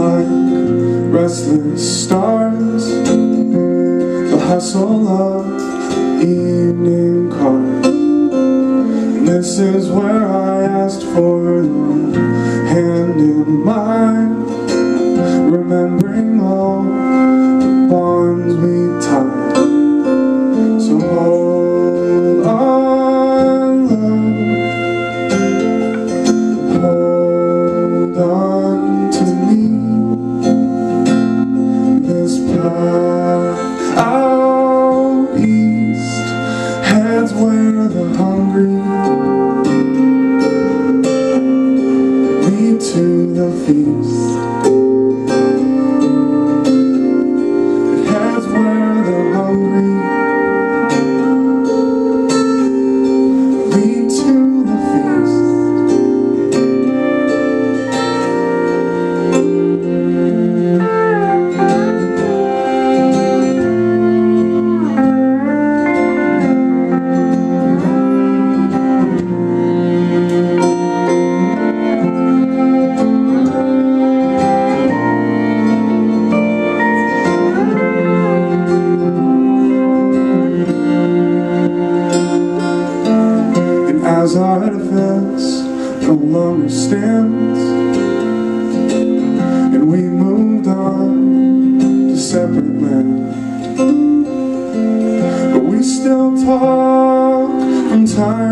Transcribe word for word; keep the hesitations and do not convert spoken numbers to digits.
like restless stars, the hustle of evening cars. And this is where I asked for your hand in mine, remembering all the bonds we tied. So hold on, love, hold on to me. This path out east heads where the hungry lead to the feast. It heads where the hungry lead to the feast. As our defense no longer stands, and we moved on to separate land, but we still talk from time